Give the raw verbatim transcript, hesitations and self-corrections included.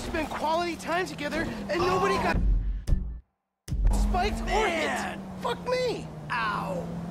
spent quality time together, and nobody got spiked or hit. Man. Fuck me. Ow.